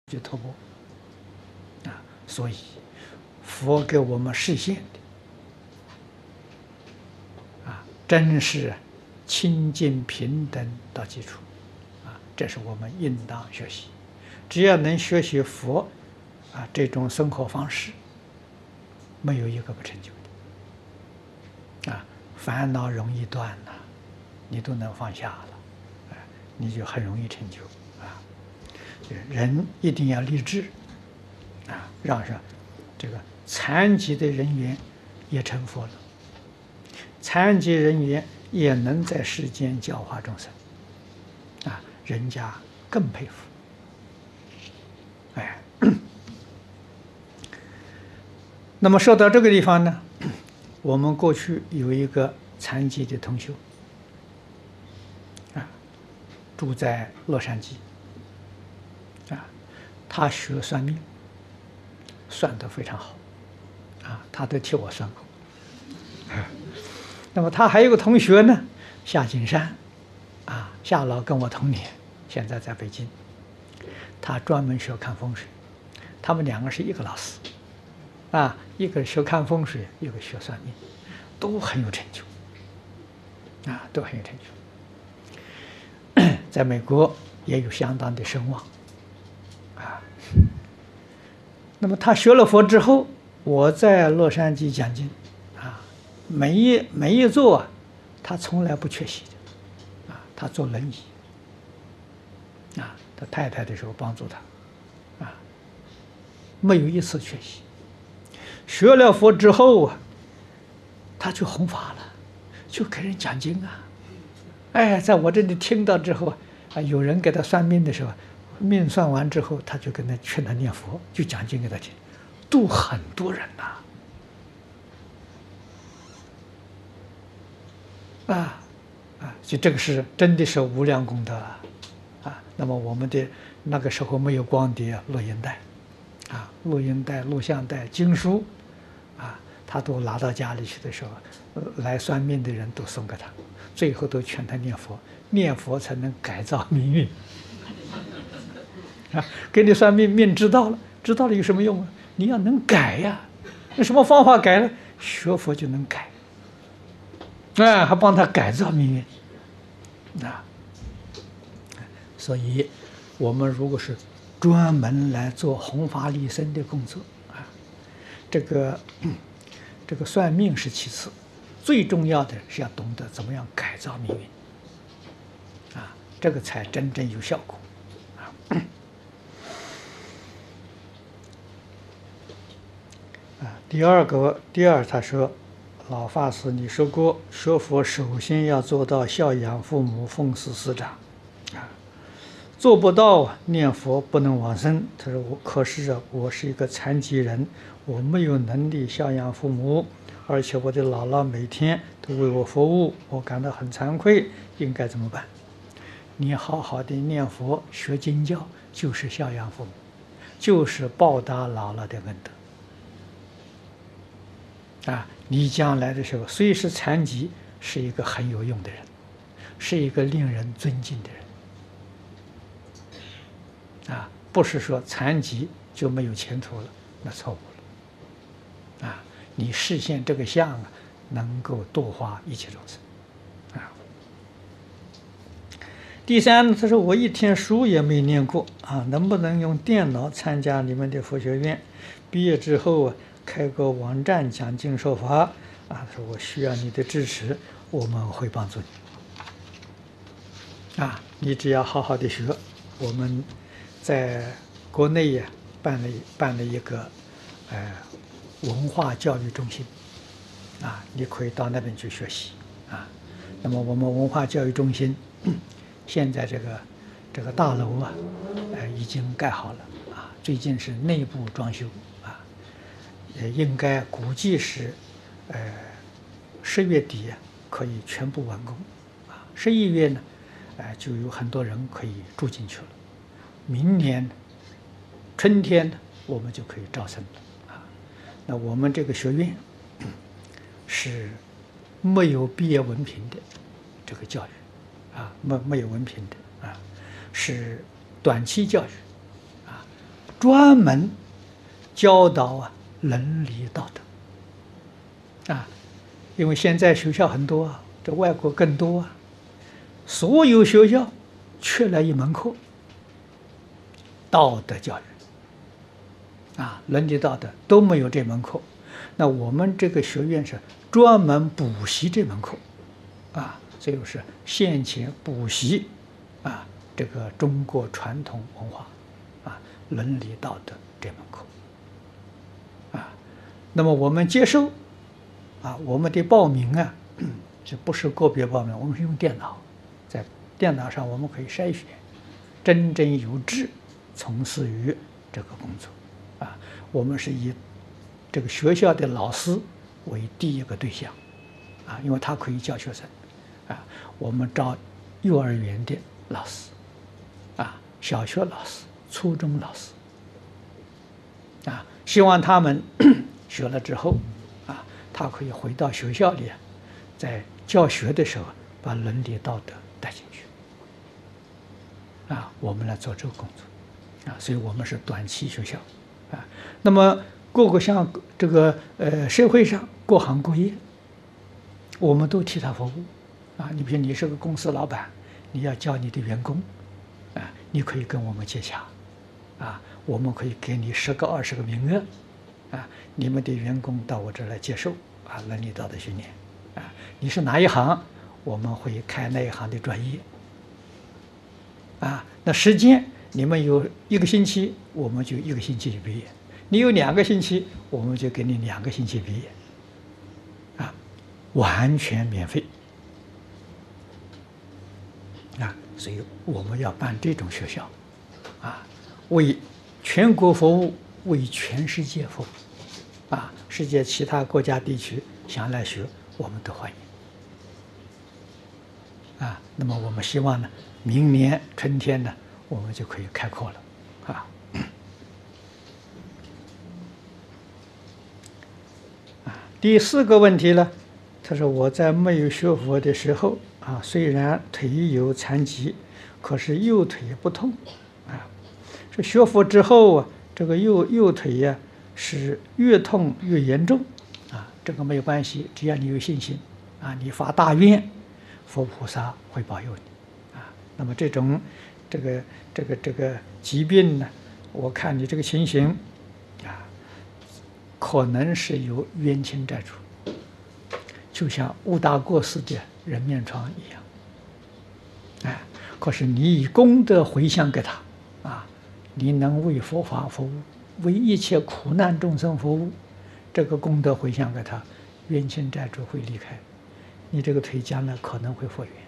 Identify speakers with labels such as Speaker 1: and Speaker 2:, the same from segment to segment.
Speaker 1: 去突破啊！所以佛给我们示现的真是清净平等到基础这是我们应当学习。只要能学习佛这种生活方式，没有一个不成就的烦恼容易断你都能放下了你就很容易成就人一定要立志让这个残疾的人员也成佛了，残疾人员也能在世间教化众生人家更佩服。那么说到这个地方呢，我们过去有一个残疾的同修住在洛杉矶他学算命，算得非常好他都替我算过那么他还有个同学呢，夏金山夏老跟我同年，现在在北京，他专门学看风水，他们两个是一个老师一个学看风水，一个学算命，都很有成就都很有成就，在美国也有相当的声望那么他学了佛之后，我在洛杉矶讲经每一座他从来不缺席的他坐轮椅他太太的时候帮助他没有一次缺席。学了佛之后他就弘法了，就给人讲经在我这里听到之后有人给他算命的时候，命算完之后，他就跟他劝他念佛，就讲经给他听，度很多人就这个是真的是无量功德那么我们的那个时候没有光碟、录音带录音带、录像带、经书他都拿到家里去的时候，来算命的人都送给他，最后都劝他念佛，念佛才能改造命运给你算命，命知道了，知道了有什么用你要能改用什么方法改呢？学佛就能改还帮他改造命运所以我们如果是专门来做弘法利生的工作这个算命是其次，最重要的是要懂得怎么样改造命运这个才真正有效果第二他说，老法师你说过学佛首先要做到孝养父母、奉事师长做不到念佛不能往生。他说可是我是一个残疾人，我没有能力孝养父母，而且我的姥姥每天都为我服务，我感到很惭愧，应该怎么办？你好好的念佛学经教，就是孝养父母，就是报答姥姥的恩德你将来的时候虽是残疾，是一个很有用的人，是一个令人尊敬的人不是说残疾就没有前途了，那错误了你实现这个相能够度化一切众生第三，他说我一天书也没念过能不能用电脑参加你们的佛学院？毕业之后开个网站讲经说法他说我需要你的支持，我们会帮助你你只要好好的学。我们在国内也办了一个文化教育中心你可以到那边去学习那么我们文化教育中心现在这个大楼已经盖好了最近是内部装修应该估计是10月底可以全部完工11月呢就有很多人可以住进去了。明年春天我们就可以招生了那我们这个学院是没有毕业文凭的这个教育没有文凭的是短期教育专门教导伦理道德因为现在学校很多这外国更多所有学校缺了一门课，道德教育伦理道德都没有这门课。那我们这个学院是专门补习这门课所以是现前补习这个中国传统文化伦理道德这门课那么我们接受我们的报名这不是个别报名，我们是用电脑，在电脑上我们可以筛选真正有志从事于这个工作我们是以这个学校的老师为第一个对象因为他可以教学生我们招幼儿园的老师小学老师、初中老师希望他们学了之后他可以回到学校里在教学的时候把伦理道德带进去我们来做这个工作所以我们是短期学校那么各个像这个社会上各行各业我们都替他服务你比如你是个公司老板，你要教你的员工你可以跟我们接洽我们可以给你10个20个名额你们的员工到我这儿来接受伦理道德训练你是哪一行，我们会开那一行的专业那时间你们有1个星期，我们就1个星期就毕业；你有2个星期，我们就给你2个星期毕业完全免费所以我们要办这种学校为全国服务，为全世界服务世界其他国家地区想来学，我们都欢迎那么我们希望呢，明年春天呢，我们就可以开课了第4个问题呢，他说我在没有学佛的时候虽然腿有残疾，可是右腿不痛说学佛之后这个右腿是越痛越严重这个没有关系，只要你有信心你发大愿，佛菩萨会保佑你那么这种这个疾病呢，我看你这个情形可能是有冤亲债主，就像乌达过世的人面疮一样可是你以功德回向给他你能为佛法服务，为一切苦难众生服务，这个功德回向给他，冤亲债主会离开你，这个腿将来可能会复原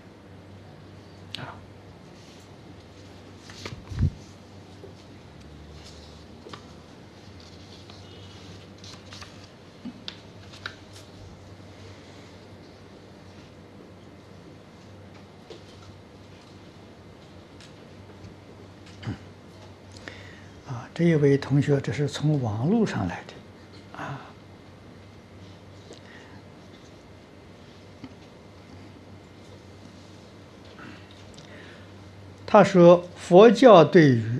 Speaker 1: 这一位同学，这是从网络上来的他说佛教对于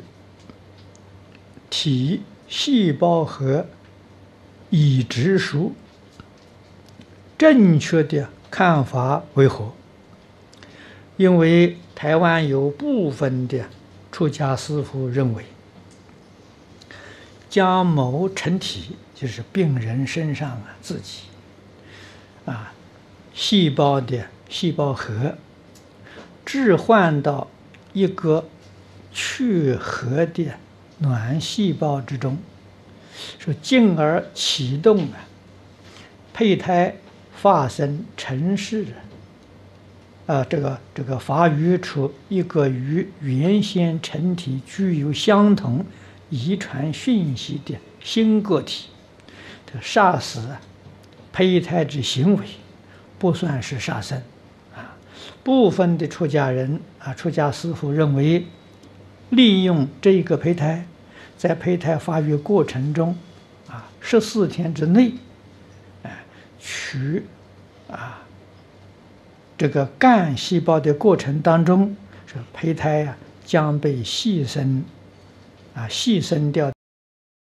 Speaker 1: 体细胞和移植术正确的看法为何？因为台湾有部分的出家师父认为，将某成体，就是病人身上自己细胞的细胞核置换到一个去核的卵细胞之中，说进而启动胚胎发生成世这个发育出一个与原先成体具有相同遗传讯息的新个体，这个杀死胚胎之行为不算是杀生部分的出家人出家师父认为，利用这个胚胎，在胚胎发育过程中14天之内取这个干细胞的过程当中，这胚胎将被牺牲掉